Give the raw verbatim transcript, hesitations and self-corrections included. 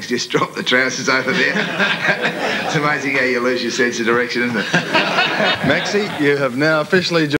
legs just drop the trousers over there. It's amazing how you lose your sense of direction, isn't it? Maxie, you have now officially